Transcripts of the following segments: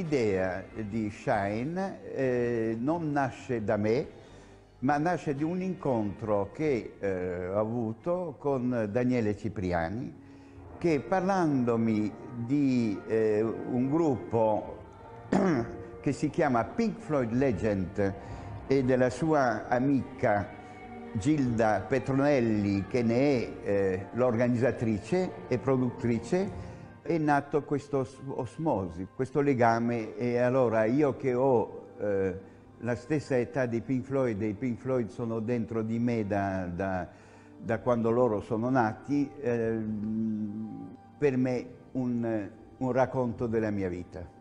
l'idea di Shine non nasce da me, ma nasce di un incontro che ho avuto con Daniele Cipriani, che parlandomi di un gruppo che si chiama Pink Floyd Legend e della sua amica Gilda Petronelli, che ne è l'organizzatrice e produttrice, è nato questo osmosi, questo legame. E allora io che ho la stessa età dei Pink Floyd, e i Pink Floyd sono dentro di me da quando loro sono nati, per me un racconto della mia vita.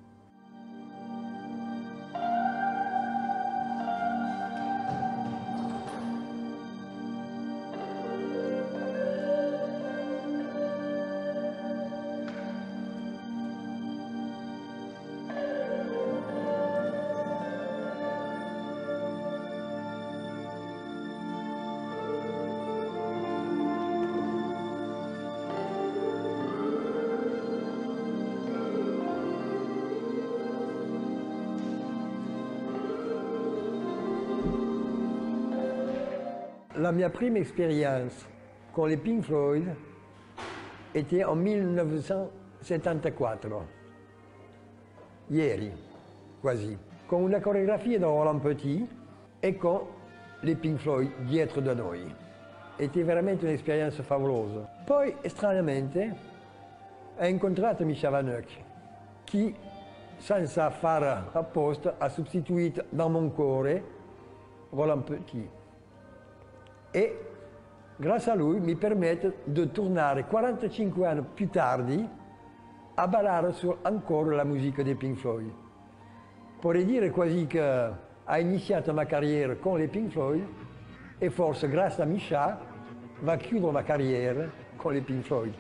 La mia prima expérience con les Pink Floyd était en 1974, ieri quasi, con una coreografia di Roland Petit e con les Pink Floyd dietro da noi. Était veramente un'esperienza favolosa. Poi, stranamente, ho incontrato Misha Vanuk, che, senza fare apposta, ha sostituito nel mio cuore Roland Petit. E grazie a lui mi permette di tornare 45 anni più tardi a ballare ancora la musica dei Pink Floyd. Potrei dire quasi che ha iniziato la carriera con les Pink Floyd e forse grazie a Misha va a chiudere la carriera con les Pink Floyd.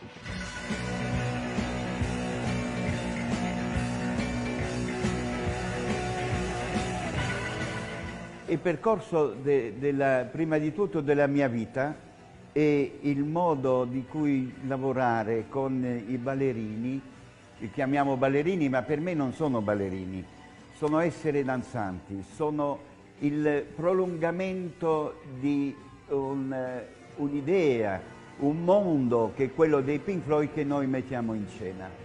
Il percorso prima di tutto della mia vita e il modo di cui lavorare con i ballerini, li chiamiamo ballerini, ma per me non sono ballerini, sono esseri danzanti, sono il prolungamento di un'idea, un mondo che è quello dei Pink Floyd che noi mettiamo in scena.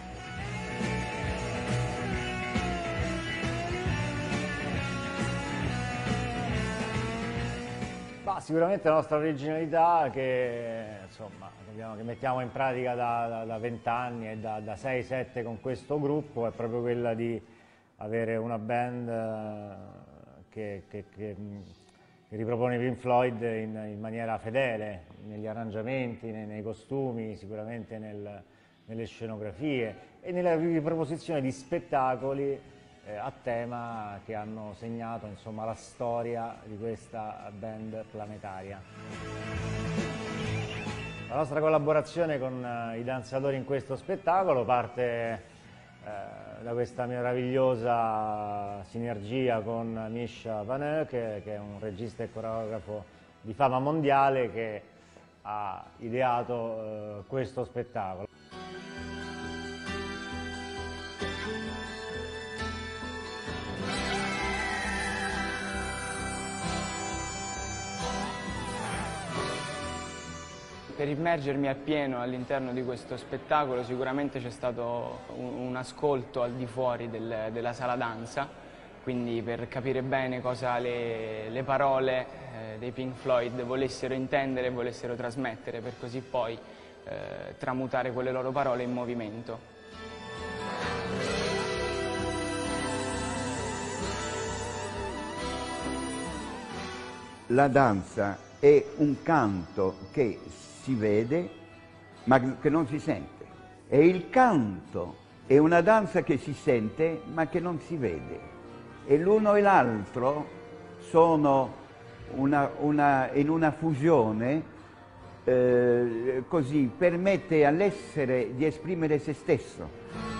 Sicuramente la nostra originalità che, insomma, che mettiamo in pratica da 20 anni e da 6-7 con questo gruppo è proprio quella di avere una band che ripropone Pink Floyd in maniera fedele, negli arrangiamenti, nei costumi, sicuramente nelle scenografie e nella riproposizione di spettacoli a tema che hanno segnato, insomma, la storia di questa band planetaria. La nostra collaborazione con i danzatori in questo spettacolo parte da questa meravigliosa sinergia con Misha Vanuk, che è un regista e coreografo di fama mondiale che ha ideato questo spettacolo. Per immergermi appieno all'interno di questo spettacolo sicuramente c'è stato un ascolto al di fuori della sala danza, quindi per capire bene cosa le parole dei Pink Floyd volessero intendere e volessero trasmettere, per così poi tramutare quelle loro parole in movimento. La danza è un canto che si vede ma che non si sente, e il canto è una danza che si sente ma che non si vede, e l'uno e l'altro sono in una fusione, così permette all'essere di esprimere se stesso.